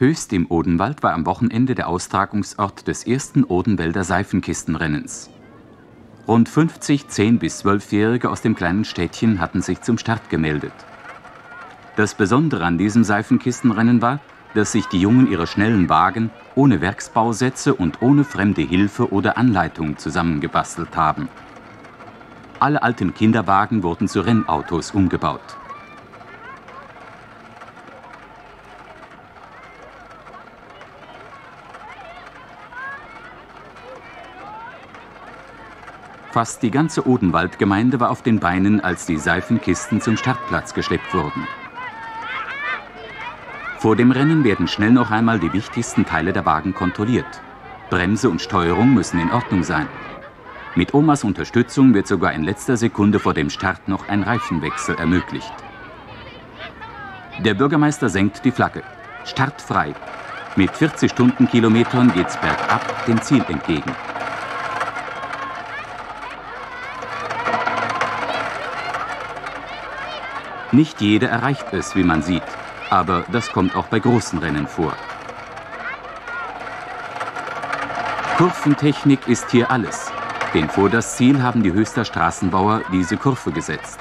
Höchst im Odenwald war am Wochenende der Austragungsort des ersten Odenwälder Seifenkistenrennens. Rund 50 10- bis 12-Jährige aus dem kleinen Städtchen hatten sich zum Start gemeldet. Das Besondere an diesem Seifenkistenrennen war, dass sich die Jungen ihre schnellen Wagen ohne Werksbausätze und ohne fremde Hilfe oder Anleitung zusammengebastelt haben. Alle alten Kinderwagen wurden zu Rennautos umgebaut. Fast die ganze Odenwaldgemeinde war auf den Beinen, als die Seifenkisten zum Startplatz geschleppt wurden. Vor dem Rennen werden schnell noch einmal die wichtigsten Teile der Wagen kontrolliert. Bremse und Steuerung müssen in Ordnung sein. Mit Omas Unterstützung wird sogar in letzter Sekunde vor dem Start noch ein Reifenwechsel ermöglicht. Der Bürgermeister senkt die Flagge. Startfrei. Mit 40 Stundenkilometern geht's bergab dem Ziel entgegen. Nicht jeder erreicht es, wie man sieht, aber das kommt auch bei großen Rennen vor. Kurventechnik ist hier alles, denn vor das Ziel haben die Höchster Straßenbauer diese Kurve gesetzt.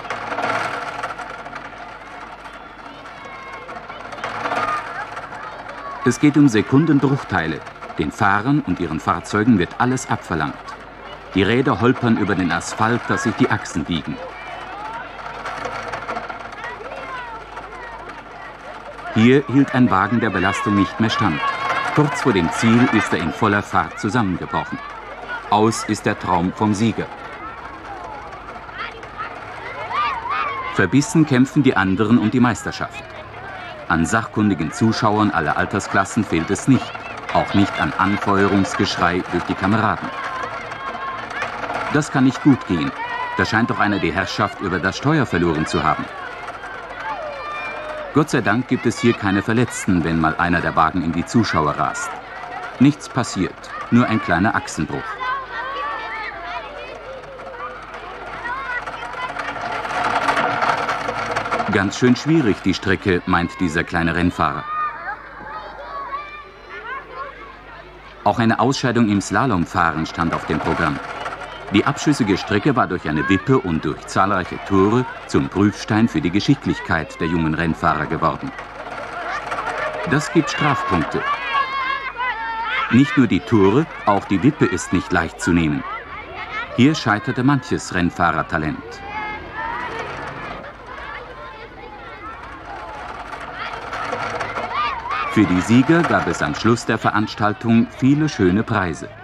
Es geht um Sekundenbruchteile. Den Fahrern und ihren Fahrzeugen wird alles abverlangt. Die Räder holpern über den Asphalt, dass sich die Achsen biegen. Hier hielt ein Wagen der Belastung nicht mehr stand. Kurz vor dem Ziel ist er in voller Fahrt zusammengebrochen. Aus ist der Traum vom Sieger. Verbissen kämpfen die anderen um die Meisterschaft. An sachkundigen Zuschauern aller Altersklassen fehlt es nicht. Auch nicht an Anfeuerungsgeschrei durch die Kameraden. Das kann nicht gut gehen. Da scheint doch einer die Herrschaft über das Steuer verloren zu haben. Gott sei Dank gibt es hier keine Verletzten, wenn mal einer der Wagen in die Zuschauer rast. Nichts passiert, nur ein kleiner Achsenbruch. Ganz schön schwierig die Strecke, meint dieser kleine Rennfahrer. Auch eine Ausscheidung im Slalomfahren stand auf dem Programm. Die abschüssige Strecke war durch eine Wippe und durch zahlreiche Tore zum Prüfstein für die Geschicklichkeit der jungen Rennfahrer geworden. Das gibt Strafpunkte. Nicht nur die Tore, auch die Wippe ist nicht leicht zu nehmen. Hier scheiterte manches Rennfahrertalent. Für die Sieger gab es am Schluss der Veranstaltung viele schöne Preise.